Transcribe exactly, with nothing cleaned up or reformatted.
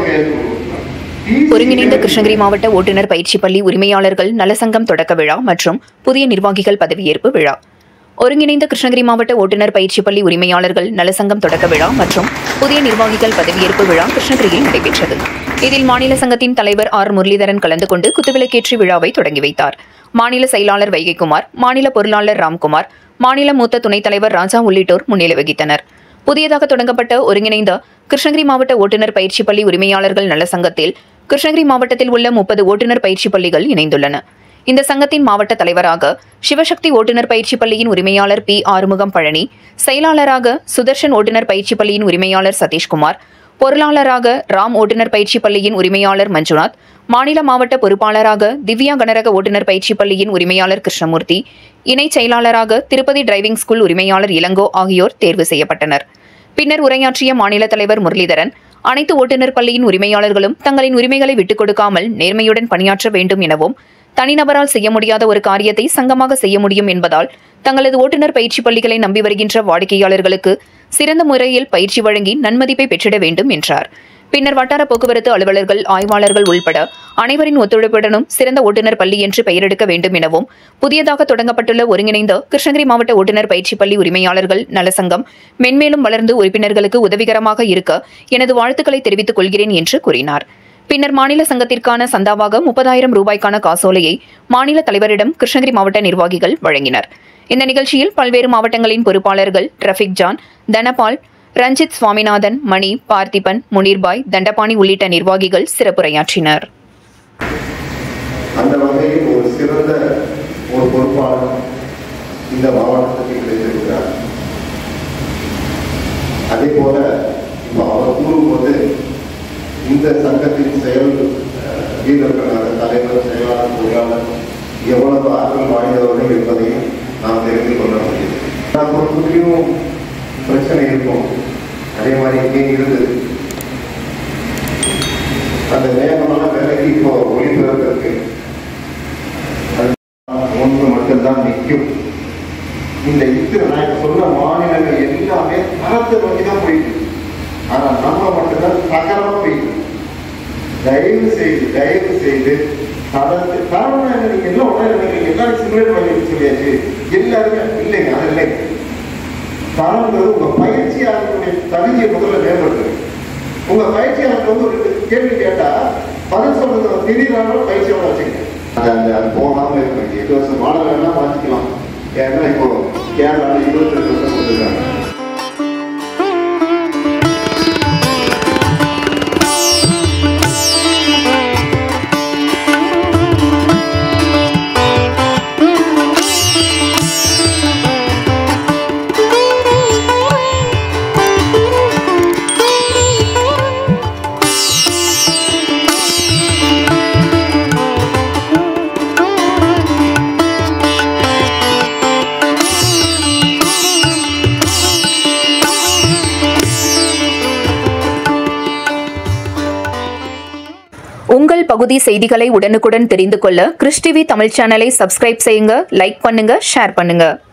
ஒருங்கிணைந்த கிருஷ்ணகிரி மாவட்ட ஓட்டுநர் பயிற்சி பள்ளி உரிமையாளர்கள் நலசங்கம் தொடக்க விழா மற்றும் புதிய நிர்வாகிகள் பதவியேற்பு விழா. ஒருங்கிணைந்த கிருஷ்ணகிரி மாவட்ட ஓட்டுநர் பயிற்சி பள்ளி உரிமையாளர்கள் நலசங்கம் தொடக்க விழா மற்றும் புதிய நிர்வாகிகள் பதவியேற்பு விழா கிருஷ்ணகிரியில் நடைபெற்றது. இதில் மாநில சங்கத்தின் தலைவர் ஆர் முரளிதரன் கலந்து கொண்டு குத்துவிளக்கேற்றி விழாவை தொடங்கி வைத்தார். மாநில செயலாளர் வைகைக்குமார், மாநில பொருளாளர் ராம்குமார், மாநில மூத்த துணைத் தலைவர் ராஜா உள்ளிட்டோர் முன்னிலை வகித்தனர். புதியதாக தொடங்கப்பட்ட ஒருங்கிணைந்த கிருஷ்ணகிரி மாவட்ட ஓட்டுநர் பயிற்சி பள்ளி உரிமையாளர்கள் நலசங்கத்தில் கிருஷ்ணகிரி மாவட்டத்தில் உள்ள முப்பது ஓட்டுநர் பயிற்சி பள்ளிகள் இணைந்துள்ளன. இந்த சங்கத்தின் மாவட்ட தலைவராக சிவசக்தி ஓட்டுநர் பயிற்சி பள்ளியின் உரிமையாளர் பி ஆறுமுகம் பழனி, செயலாளராக சுதர்ஷன் ஓட்டுநர் பயிற்சி பள்ளியின் உரிமையாளர் சதீஷ்குமார், பொருளாளராக ராம் ஓட்டுநர் பயிற்சி பள்ளியின் உரிமையாளர் மஞ்சுநாத், மாநில மாவட்ட பொறுப்பாளராக திவ்யா கனரக ஓட்டுநர் பயிற்சி பள்ளியின் உரிமையாளர் கிருஷ்ணமூர்த்தி, இணை செயலாளராக திருப்பதி டிரைவிங் ஸ்கூல் உரிமையாளர் இளங்கோ ஆகியோர் தேர்வு செய்யப்பட்டனர். பின்னர் உரையாற்றிய மாநில தலைவர் முரளிதரன், அனைத்து ஓட்டுநர் பள்ளியின் உரிமையாளர்களும் தங்களின் உரிமைகளை விட்டுக் கொடுக்காமல் நேர்மையுடன் பணியாற்ற வேண்டும் எனவும், தனிநபரால் செய்ய முடியாத ஒரு காரியத்தை சங்கமாக செய்ய முடியும் என்பதால் தங்களது ஓட்டுநர் பயிற்சி பள்ளிகளை நம்பி வருகின்ற வாடிக்கையாளர்களுக்கு சிறந்த முறையில் பயிற்சி வழங்கி நன்மதிப்பை பெற்றிட வேண்டும் என்றார். பின்னர் வட்டார போக்குவரத்து அலுவலர்கள், ஆய்வாளர்கள் உள்பட அனைவரின் ஒத்துழைப்புடனும் சிறந்த ஓட்டுநர் பள்ளி என்று பெயரெடுக்க வேண்டும் எனவும், புதியதாக தொடங்கப்பட்டுள்ள ஒருங்கிணைந்த கிருஷ்ணகிரி மாவட்ட ஓட்டுநர் பயிற்சி பள்ளி உரிமையாளர்கள் நலசங்கம் மென்மேலும் வளர்ந்து உறுப்பினர்களுக்கு உதவிகரமாக இருக்க எனது வாழ்த்துக்களை தெரிவித்துக் கொள்கிறேன் என்று கூறினார். பின்னர் மாநில சங்கத்திற்கான சந்தாவாக முப்பதாயிரம் ரூபாய்க்கான காசோலையை மாநில தலைவரிடம் கிருஷ்ணகிரி மாவட்ட நிர்வாகிகள் வழங்கினர். இந்த நிகழ்ச்சியில் பல்வேறு மாவட்டங்களின் பொறுப்பாளர்கள் ரஃபிக் ஜான், தனபால், ரஞ்சித் சுவாமிநாதன், மணி, பார்த்திபன், முனீர்பாய், தண்டபாணி உள்ளிட்ட நிர்வாகிகள் சிறப்புரையாற்றினர். அந்த வகையில் ஒரு சிறந்த ஒரு பொறுப்பாளர் இந்த மாவட்டத்தில் கிடைத்திருக்கிறார். அதே போல அவர் கூறும்போது இந்த சங்கத்தின் செயல் வீரர்களாக தலைவர், செயலாளர், பொருளாளர் எவ்வளவு ஆற்றல் வாய்ந்தவர்கள் என்பதையும் நாம் தெரிந்து கொள்ள முடியும். பொறுப்புலையும் பிரச்சனை இருக்கும். அதே மாதிரி இங்கே இருந்தது அந்த வேகமான வேலைக்கு இப்போ ஒளிபெறத்திற்கு ஒன்று மட்டும்தான் நிற்கும். இந்த இத்தனை நான் இப்ப சொன்ன மாநிலங்கள் எல்லாமே தரத்தை நோக்கி தான் போயிட்டு, ஆனா நம்ம மட்டும்தான் சகலமா போயிட்டு. தயவு செய்து தயவு செய்து தரத்து தரம்னா என்ன, நீங்க எல்லாம் உடனே எல்லாரும் சிமுலேட் பண்ணி சொல்லியாச்சு, எல்லாருமே இல்லைங்க, அது இல்லைங்க. தரங்கிறது உங்க பயிற்சியாளர்களுடைய தகுதியை முதல்ல மேம்படுத்துங்க. உங்க பயிற்சியாளர்கள் வந்து ஒரு கேள்வி கேட்டா பதில் சொல்றது திடீர்னு பயிற்சியோட வச்சுக்கங்க. அது அது போகாம இருக்கு. எட்டு வருஷம் மாடல் எல்லாம் மாற்றிக்கலாம். ஏன்னா இப்போ கேரளாவில் இருபத்தி ரெண்டு வருஷம் கொடுத்துருக்காங்க. உங்கள் பகுதி செய்திகளை உடனுக்குடன் தெரிந்து கொள்ள கிறிஸ் டிவி தமிழ் சேனலை சப்ஸ்கிரைப் செய்யுங்க, லைக் பண்ணுங்க, ஷேர் பண்ணுங்க.